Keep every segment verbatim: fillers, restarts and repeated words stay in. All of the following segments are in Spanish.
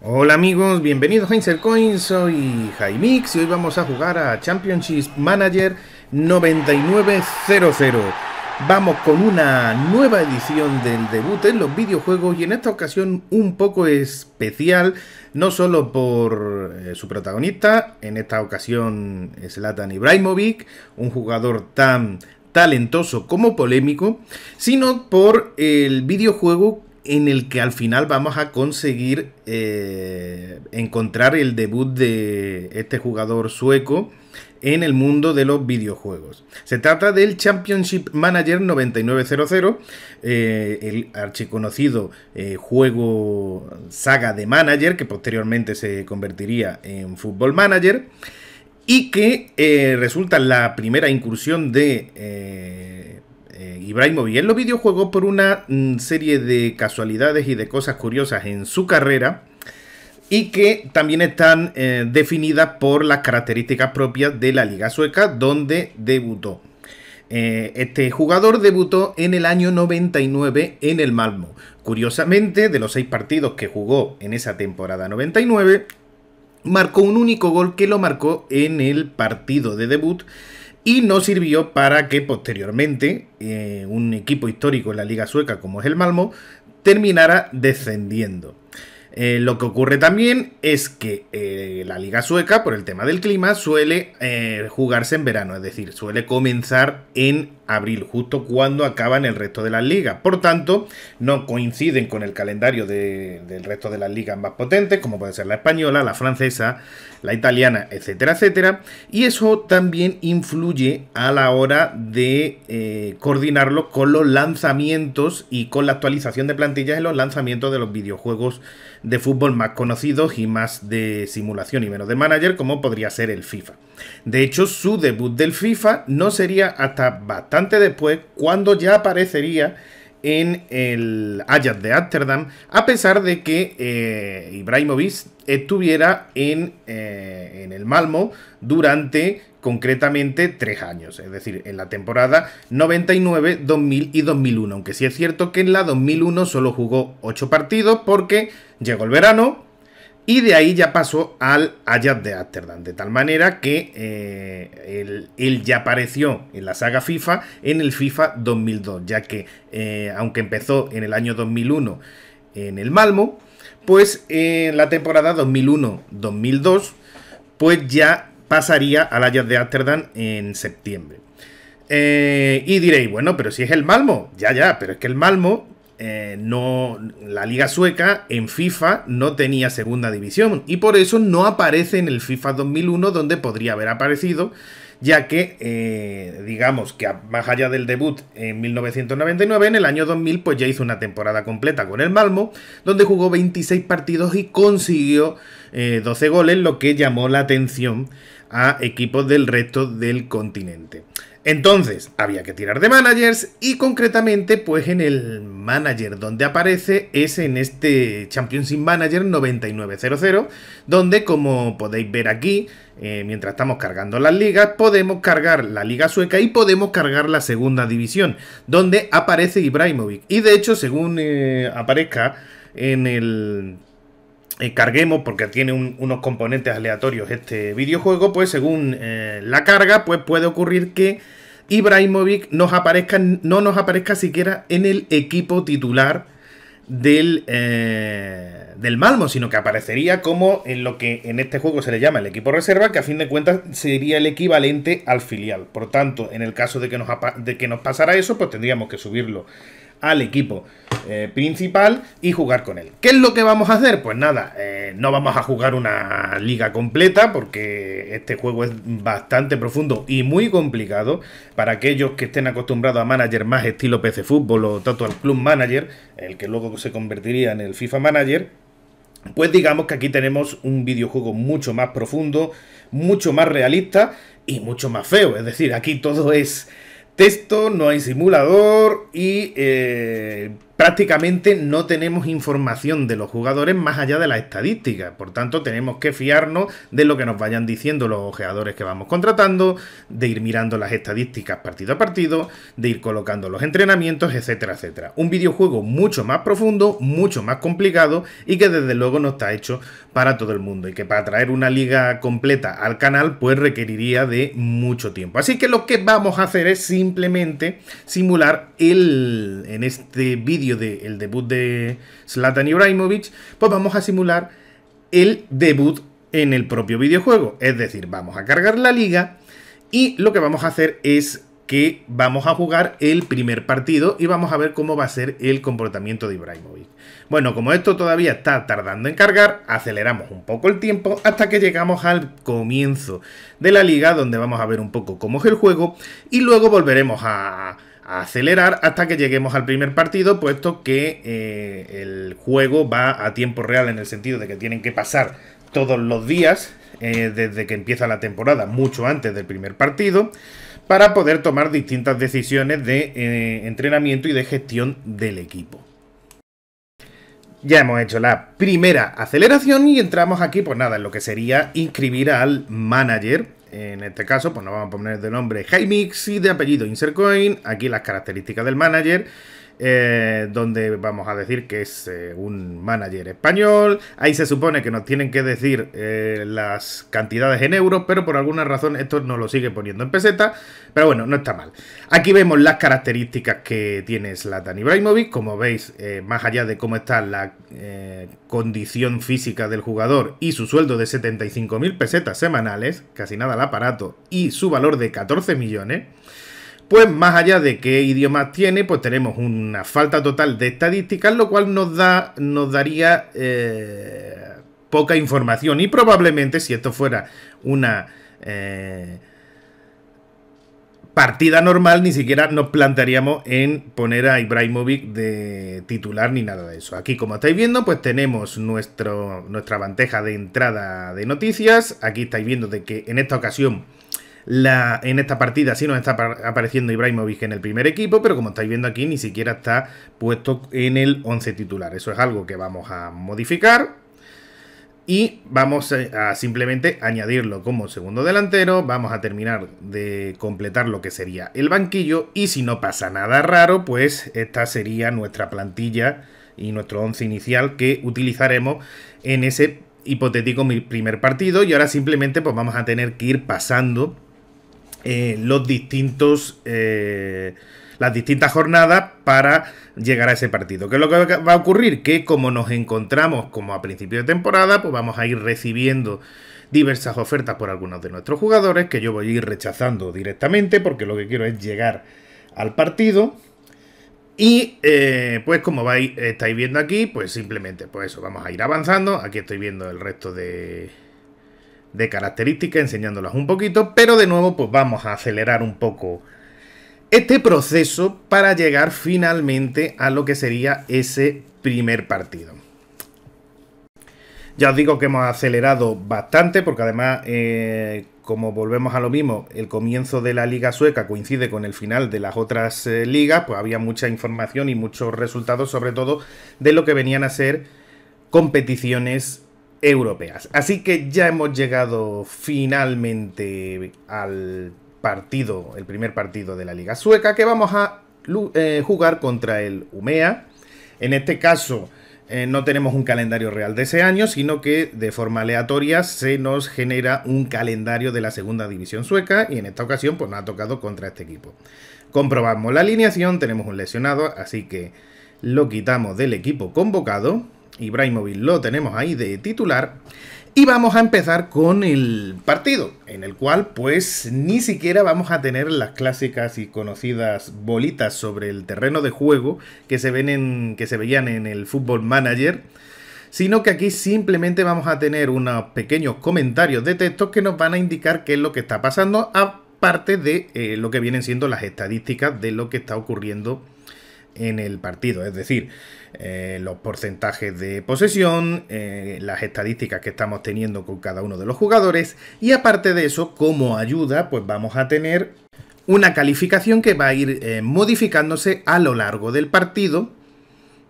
Hola amigos, bienvenidos a Insert Coin, soy Jaimix y hoy vamos a jugar a Championship Manager noventa y nueve cero cero. Vamos con una nueva edición del debut en los videojuegos y en esta ocasión un poco especial, no solo por eh, su protagonista, en esta ocasión Zlatan Ibrahimovic, un jugador tan talentoso como polémico, sino por el videojuego en el que al final vamos a conseguir eh, encontrar el debut de este jugador sueco en el mundo de los videojuegos. Se trata del Championship Manager noventa y nueve cero cero, eh, el archiconocido eh, juego saga de Manager, que posteriormente se convertiría en Football Manager, y que eh, resulta la primera incursión de Eh, Ibrahimovic en los videojuegos por una mm, serie de casualidades y de cosas curiosas en su carrera y que también están eh, definidas por las características propias de la Liga Sueca donde debutó. Eh, este jugador debutó en el año noventa y nueve en el Malmö. Curiosamente, de los seis partidos que jugó en esa temporada noventa y nueve, marcó un único gol que lo marcó en el partido de debut. Y no sirvió para que posteriormente eh, un equipo histórico en la Liga Sueca como es el Malmö terminara descendiendo. Eh, lo que ocurre también es que eh, la Liga Sueca, por el tema del clima, suele eh, jugarse en verano, es decir, suele comenzar en abril, justo cuando acaban el resto de las ligas. Por tanto, no coinciden con el calendario de, del resto de las ligas más potentes, como puede ser la española, la francesa, la italiana, etcétera, etcétera. Y eso también influye a la hora de eh, coordinarlo con los lanzamientos y con la actualización de plantillas en los lanzamientos de los videojuegos de fútbol más conocidos y más de simulación y menos de manager, como podría ser el FIFA. De hecho, su debut del FIFA no sería hasta bastante después, cuando ya aparecería en el Ajax de Ámsterdam, a pesar de que eh, Ibrahimovic estuviera en, eh, en el Malmö durante concretamente tres años, es decir, en la temporada noventa y nueve, dos mil y dos mil uno, aunque sí es cierto que en la dos mil uno solo jugó ocho partidos porque llegó el verano y de ahí ya pasó al Ajax de Ámsterdam, de tal manera que eh, él, él ya apareció en la saga FIFA en el FIFA dos mil dos, ya que eh, aunque empezó en el año dos mil uno en el Malmö, pues en la temporada dos mil uno dos mil dos pues ya pasaría al Ajax de Ámsterdam en septiembre. Eh, y diréis, bueno, pero si es el Malmö, ya, ya, pero es que el Malmö, eh, no, la Liga Sueca en FIFA no tenía segunda división y por eso no aparece en el FIFA dos mil uno donde podría haber aparecido, ya que, eh, digamos que más allá del debut en mil novecientos noventa y nueve, en el año dos mil pues ya hizo una temporada completa con el Malmö, donde jugó veintiséis partidos y consiguió eh, doce goles, lo que llamó la atención a equipos del resto del continente. Entonces, había que tirar de managers y concretamente, pues en el manager donde aparece es en este Championship Manager noventa y nueve cero cero, donde, como podéis ver aquí, eh, mientras estamos cargando las ligas, podemos cargar la Liga Sueca y podemos cargar la segunda división, donde aparece Ibrahimovic. Y de hecho, según eh, aparezca en el... Eh, carguemos, porque tiene un, unos componentes aleatorios este videojuego, pues según eh, la carga, pues puede ocurrir que Ibrahimovic nos aparezca, no nos aparezca siquiera en el equipo titular del, eh, del Malmö, sino que aparecería como en lo que en este juego se le llama el equipo reserva, que a fin de cuentas sería el equivalente al filial. Por tanto, en el caso de que nos, de que nos pasara eso, pues tendríamos que subirlo al equipo eh, principal y jugar con él. ¿Qué es lo que vamos a hacer? Pues nada, eh, no vamos a jugar una liga completa porque este juego es bastante profundo y muy complicado para aquellos que estén acostumbrados a manager más estilo P C Fútbol o Total Club Manager, el que luego se convertiría en el FIFA Manager. Pues digamos que aquí tenemos un videojuego mucho más profundo, mucho más realista y mucho más feo. Es decir, aquí todo es texto, no hay simulador y eh, prácticamente no tenemos información de los jugadores más allá de las estadísticas. Por tanto, tenemos que fiarnos de lo que nos vayan diciendo los ojeadores que vamos contratando, de ir mirando las estadísticas partido a partido, de ir colocando los entrenamientos, etcétera, etcétera. Un videojuego mucho más profundo, mucho más complicado y que desde luego no está hecho para todo el mundo y que para traer una liga completa al canal pues requeriría de mucho tiempo. Así que lo que vamos a hacer es simplemente simular el, en este vídeo del debut de Zlatan Ibrahimovic, pues vamos a simular el debut en el propio videojuego. Es decir, vamos a cargar la liga y lo que vamos a hacer es que vamos a jugar el primer partido y vamos a ver cómo va a ser el comportamiento de Ibrahimovic. Bueno, como esto todavía está tardando en cargar, aceleramos un poco el tiempo hasta que llegamos al comienzo de la liga, donde vamos a ver un poco cómo es el juego y luego volveremos a... a acelerar hasta que lleguemos al primer partido, puesto que eh, el juego va a tiempo real en el sentido de que tienen que pasar todos los días eh, desde que empieza la temporada, mucho antes del primer partido, para poder tomar distintas decisiones de eh, entrenamiento y de gestión del equipo. Ya hemos hecho la primera aceleración y entramos aquí, pues nada, en lo que sería inscribir al manager. En este caso, pues nos vamos a poner de nombre Hymix y de apellido Insercoin. Aquí las características del manager, eh, donde vamos a decir que es eh, un manager español. Ahí se supone que nos tienen que decir eh, las cantidades en euros, pero por alguna razón esto nos lo sigue poniendo en peseta. Pero bueno, no está mal. Aquí vemos las características que tiene Zlatan Ibrahimovic. Como veis, eh, más allá de cómo está la eh, condición física del jugador y su sueldo de setenta y cinco mil pesetas semanales, casi nada al aparato, y su valor de catorce millones, pues más allá de qué idiomas tiene, pues tenemos una falta total de estadísticas, lo cual nos da, nos daría eh, poca información. Y probablemente si esto fuera una eh, partida normal, ni siquiera nos plantearíamos en poner a Ibrahimovic de titular ni nada de eso. Aquí, como estáis viendo, pues tenemos nuestro, nuestra bandeja de entrada de noticias. Aquí estáis viendo de que en esta ocasión, La, en esta partida sí nos está apareciendo Ibrahimovic en el primer equipo, pero como estáis viendo aquí ni siquiera está puesto en el once titular. Eso es algo que vamos a modificar y vamos a simplemente añadirlo como segundo delantero. Vamos a terminar de completar lo que sería el banquillo y si no pasa nada raro, pues esta sería nuestra plantilla y nuestro once inicial que utilizaremos en ese hipotético primer partido. Y ahora simplemente pues vamos a tener que ir pasando Eh, los distintos eh, las distintas jornadas para llegar a ese partido. ¿Qué es lo que va a ocurrir? Que como nos encontramos como a principio de temporada, pues vamos a ir recibiendo diversas ofertas por algunos de nuestros jugadores que yo voy a ir rechazando directamente porque lo que quiero es llegar al partido. Y eh, pues como vais, estáis viendo aquí, pues simplemente pues eso, vamos a ir avanzando. Aquí estoy viendo el resto de de características, enseñándolas un poquito, pero de nuevo pues vamos a acelerar un poco este proceso para llegar finalmente a lo que sería ese primer partido. Ya os digo que hemos acelerado bastante porque además eh, como volvemos a lo mismo, el comienzo de la liga sueca coincide con el final de las otras eh, ligas, pues había mucha información y muchos resultados, sobre todo de lo que venían a ser competiciones europeas. Así que ya hemos llegado finalmente al partido, el primer partido de la liga sueca, que vamos a eh, jugar contra el Umeå. En este caso eh, no tenemos un calendario real de ese año, sino que de forma aleatoria se nos genera un calendario de la segunda división sueca y en esta ocasión pues nos ha tocado contra este equipo. Comprobamos la alineación, tenemos un lesionado, así que lo quitamos del equipo convocado. Ibrahimovic lo tenemos ahí de titular y vamos a empezar con el partido, en el cual pues ni siquiera vamos a tener las clásicas y conocidas bolitas sobre el terreno de juego que se ven en, que se veían en el Football Manager, sino que aquí simplemente vamos a tener unos pequeños comentarios de texto que nos van a indicar qué es lo que está pasando, aparte de eh, lo que vienen siendo las estadísticas de lo que está ocurriendo en el partido, es decir, eh, los porcentajes de posesión, eh, las estadísticas que estamos teniendo con cada uno de los jugadores y aparte de eso, como ayuda, pues vamos a tener una calificación que va a ir eh, modificándose a lo largo del partido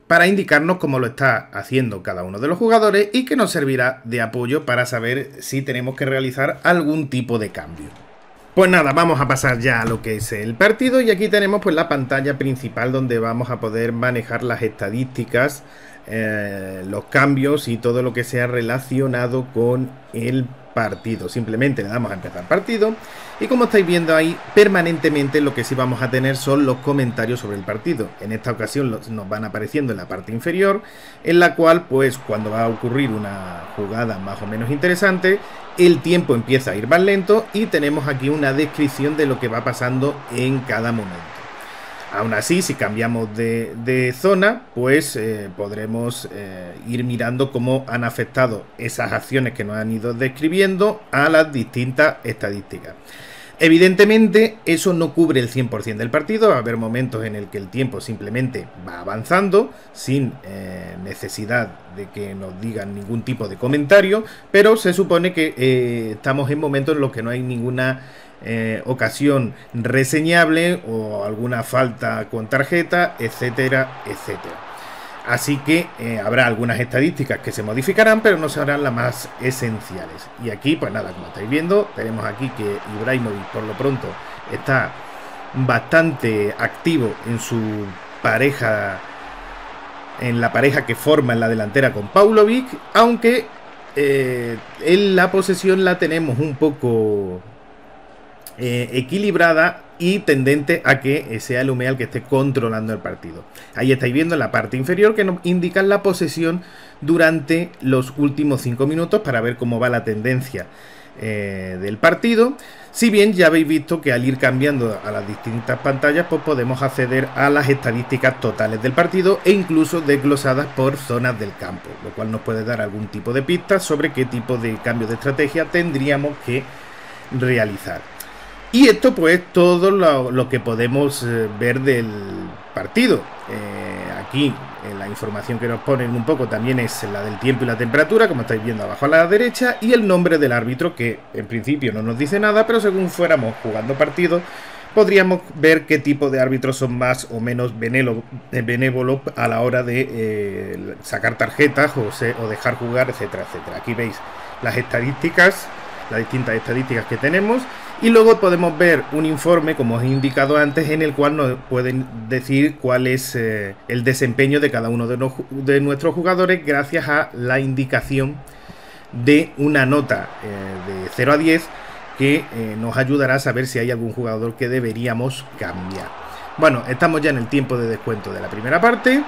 para indicarnos cómo lo está haciendo cada uno de los jugadores y que nos servirá de apoyo para saber si tenemos que realizar algún tipo de cambio. Pues nada, vamos a pasar ya a lo que es el partido y aquí tenemos pues la pantalla principal donde vamos a poder manejar las estadísticas, eh, los cambios y todo lo que sea relacionado con el partido. Simplemente le damos a empezar partido y como estáis viendo ahí, permanentemente lo que sí vamos a tener son los comentarios sobre el partido. En esta ocasión los, nos van apareciendo en la parte inferior, en la cual pues cuando va a ocurrir una jugada más o menos interesante, el tiempo empieza a ir más lento y tenemos aquí una descripción de lo que va pasando en cada momento. Aún así, si cambiamos de, de zona, pues eh, podremos eh, ir mirando cómo han afectado esas acciones que nos han ido describiendo a las distintas estadísticas. Evidentemente, eso no cubre el cien por cien del partido. Va a haber momentos en el que el tiempo simplemente va avanzando sin eh, necesidad de que nos digan ningún tipo de comentario, pero se supone que eh, estamos en momentos en los que no hay ninguna eh, ocasión reseñable o alguna falta con tarjeta, etcétera, etcétera. Así que eh, habrá algunas estadísticas que se modificarán, pero no serán las más esenciales. Y aquí, pues nada, como estáis viendo, tenemos aquí que Ibrahimovic por lo pronto está bastante activo en su pareja, en la pareja que forma en la delantera con Paulovic, aunque eh, en la posesión la tenemos un poco eh, equilibrada y tendente a que sea el Umeå el que esté controlando el partido. Ahí estáis viendo en la parte inferior que nos indican la posesión durante los últimos cinco minutos para ver cómo va la tendencia eh, del partido. Si bien ya habéis visto que al ir cambiando a las distintas pantallas pues podemos acceder a las estadísticas totales del partido e incluso desglosadas por zonas del campo, lo cual nos puede dar algún tipo de pista sobre qué tipo de cambio de estrategia tendríamos que realizar. Y esto pues todo lo, lo que podemos eh, ver del partido. Eh, aquí eh, la información que nos ponen un poco también es la del tiempo y la temperatura, como estáis viendo abajo a la derecha, y el nombre del árbitro, que en principio no nos dice nada, pero según fuéramos jugando partidos podríamos ver qué tipo de árbitros son más o menos benévolos a la hora de eh, sacar tarjetas o, se, o dejar jugar, etcétera, etcétera. Aquí veis las estadísticas, las distintas estadísticas que tenemos. Y luego podemos ver un informe, como os he indicado antes, en el cual nos pueden decir cuál es eh, el desempeño de cada uno de, no, de nuestros jugadores gracias a la indicación de una nota eh, de cero a diez que eh, nos ayudará a saber si hay algún jugador que deberíamos cambiar. Bueno, estamos ya en el tiempo de descuento de la primera parte.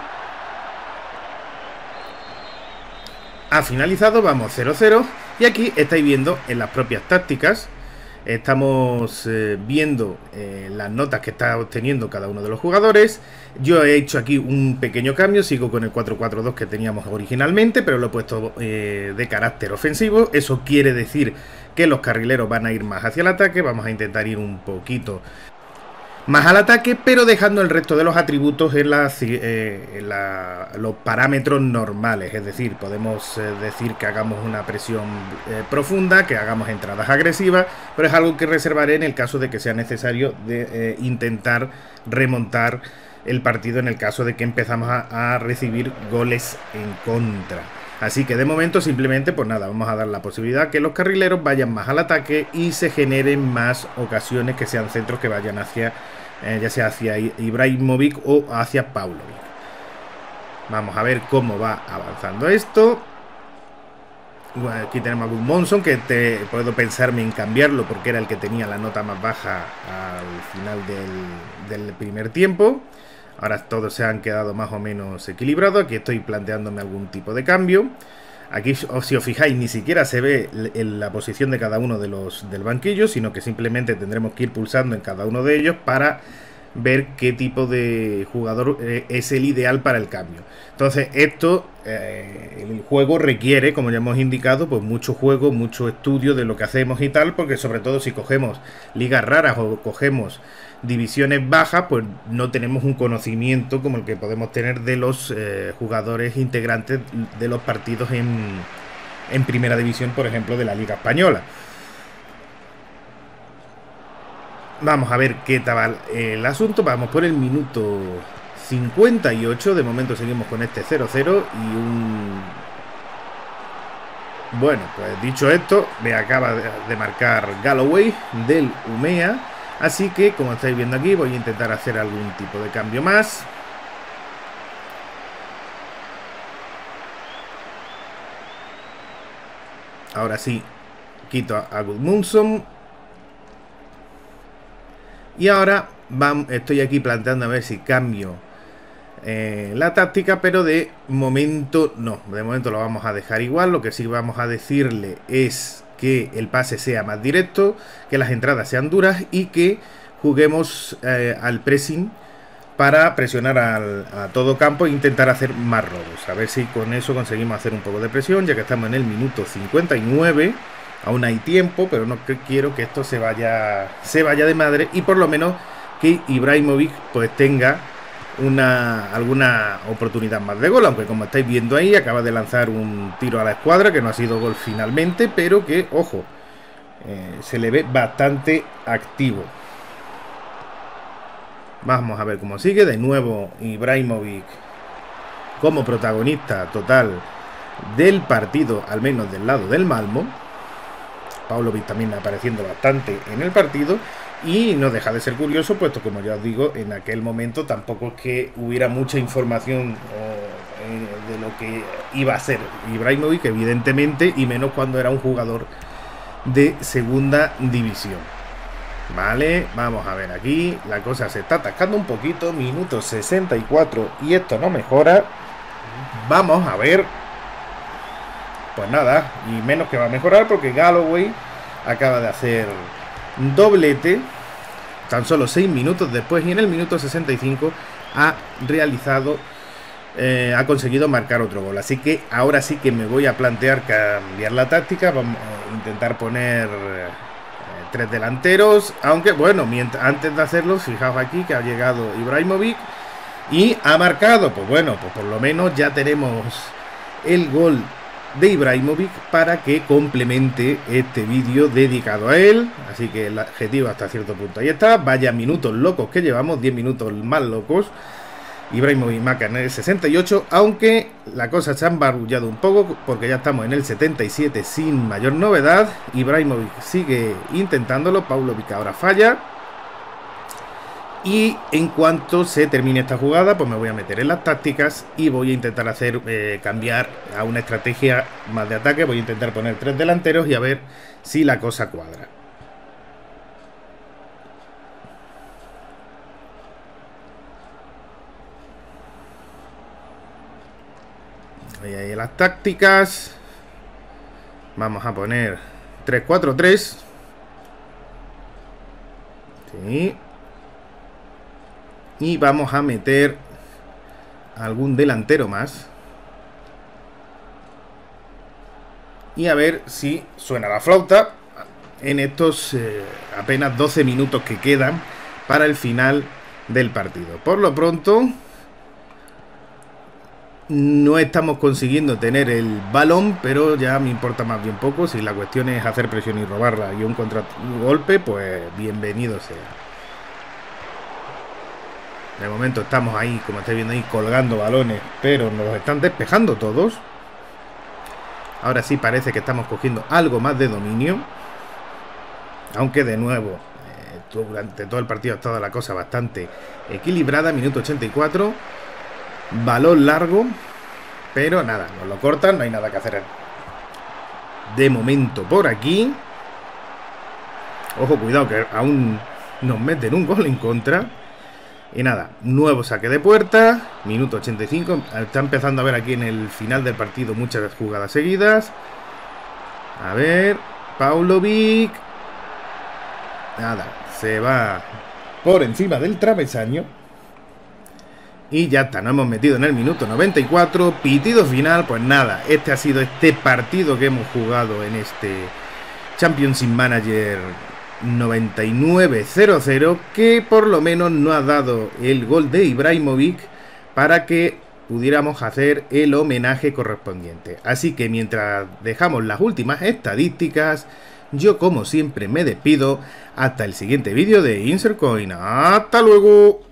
Ha finalizado, vamos cero cero. Y aquí estáis viendo en las propias tácticas. Estamos eh, viendo eh, las notas que está obteniendo cada uno de los jugadores. Yo he hecho aquí un pequeño cambio, sigo con el cuatro cuatro dos que teníamos originalmente, pero lo he puesto eh, de carácter ofensivo. Eso quiere decir que los carrileros van a ir más hacia el ataque. Vamos a intentar ir un poquito más al ataque, pero dejando el resto de los atributos en, la, eh, en la, los parámetros normales. Es decir, podemos eh, decir que hagamos una presión eh, profunda, que hagamos entradas agresivas, pero es algo que reservaré en el caso de que sea necesario de eh, intentar remontar el partido en el caso de que empezamos a, a recibir goles en contra. Así que de momento simplemente pues nada, vamos a dar la posibilidad que los carrileros vayan más al ataque y se generen más ocasiones que sean centros que vayan hacia, eh, ya sea hacia Ibrahimovic o hacia Paulovic. Vamos a ver cómo va avanzando esto. Bueno, aquí tenemos a Gudmundsson, que te, puedo pensarme en cambiarlo porque era el que tenía la nota más baja al final del, del primer tiempo. Ahora todos se han quedado más o menos equilibrados. Aquí estoy planteándome algún tipo de cambio. Aquí, si os fijáis, ni siquiera se ve la posición de cada uno de los del banquillo, sino que simplemente tendremos que ir pulsando en cada uno de ellos para ver qué tipo de jugador eh, es el ideal para el cambio. Entonces esto, eh, el juego requiere, como ya hemos indicado, pues mucho juego, mucho estudio de lo que hacemos y tal, porque sobre todo si cogemos ligas raras o cogemos divisiones bajas, pues no tenemos un conocimiento como el que podemos tener de los eh, jugadores integrantes de los partidos en, en primera división, por ejemplo, de la Liga Española. Vamos a ver qué tal el asunto. Vamos por el minuto cincuenta y ocho. De momento seguimos con este cero cero y un... Bueno, pues dicho esto, me acaba de marcar Galloway del U M E A. Así que, como estáis viendo aquí, voy a intentar hacer algún tipo de cambio más. Ahora sí, quito a Gudmundsson. Y ahora vamos, estoy aquí planteando a ver si cambio eh, la táctica, pero de momento no. De momento lo vamos a dejar igual. Lo que sí vamos a decirle es que el pase sea más directo, que las entradas sean duras y que juguemos eh, al pressing para presionar al, a todo campo e intentar hacer más robos. A ver si con eso conseguimos hacer un poco de presión, ya que estamos en el minuto cincuenta y nueve. Aún hay tiempo, pero no quiero que esto se vaya se vaya de madre y por lo menos que Ibrahimovic pues tenga una alguna oportunidad más de gol, aunque como estáis viendo ahí acaba de lanzar un tiro a la escuadra que no ha sido gol finalmente, pero que, ojo, eh, se le ve bastante activo. Vamos a ver cómo sigue. De nuevo Ibrahimovic como protagonista total del partido, al menos del lado del Malmo. Paulovic también apareciendo bastante en el partido y no deja de ser curioso, puesto como ya os digo, en aquel momento tampoco es que hubiera mucha información eh, de lo que iba a ser Ibrahimovic, evidentemente, y menos cuando era un jugador de segunda división. Vale, vamos a ver aquí, la cosa se está atascando un poquito, minuto sesenta y cuatro y esto no mejora. Vamos a ver. Pues nada, y menos que va a mejorar porque Galloway acaba de hacer doblete tan solo seis minutos después y en el minuto sesenta y cinco ha realizado, eh, ha conseguido marcar otro gol. Así que ahora sí que me voy a plantear cambiar la táctica. Vamos a intentar poner eh, tres delanteros, aunque bueno, mientras, antes de hacerlo, fijaos aquí que ha llegado Ibrahimovic y ha marcado. Pues bueno, pues por lo menos ya tenemos el gol de Ibrahimovic para que complemente este vídeo dedicado a él. Así que el objetivo hasta cierto punto ahí está. Vaya minutos locos que llevamos, diez minutos más locos. Ibrahimovic marca en el sesenta y ocho, aunque la cosa se ha embarullado un poco porque ya estamos en el setenta y siete sin mayor novedad. Ibrahimovic sigue intentándolo, Paulovic ahora falla. Y en cuanto se termine esta jugada, pues me voy a meter en las tácticas y voy a intentar hacer eh, cambiar a una estrategia más de ataque. Voy a intentar poner tres delanteros y a ver si la cosa cuadra. Voy a ir a las tácticas. Vamos a poner tres cuatro tres. Sí. Y vamos a meter algún delantero más. Y a ver si suena la flauta en estos eh, apenas doce minutos que quedan para el final del partido. Por lo pronto, no estamos consiguiendo tener el balón, pero ya me importa más bien poco. Si la cuestión es hacer presión y robarla y un contragolpe, pues bienvenido sea. De momento estamos ahí, como estáis viendo ahí, colgando balones, pero nos los están despejando todos. Ahora sí parece que estamos cogiendo algo más de dominio. Aunque de nuevo, eh, durante todo el partido ha estado la cosa bastante equilibrada. Minuto ochenta y cuatro. Balón largo. Pero nada, nos lo cortan, no hay nada que hacer. De momento por aquí. Ojo, cuidado que aún nos meten un gol en contra. Y nada, nuevo saque de puerta, minuto ochenta y cinco, está empezando a ver aquí en el final del partido muchas jugadas seguidas. A ver, Paulovic. Nada, se va por encima del travesaño. Y ya está, nos hemos metido en el minuto noventa y cuatro, pitido final. Pues nada, este ha sido este partido que hemos jugado en este Championship Manager noventa y nueve cero cero, que por lo menos no ha dado el gol de Ibrahimovic para que pudiéramos hacer el homenaje correspondiente. Así que mientras dejamos las últimas estadísticas, yo como siempre me despido hasta el siguiente vídeo de Insert Coin. ¡Hasta luego!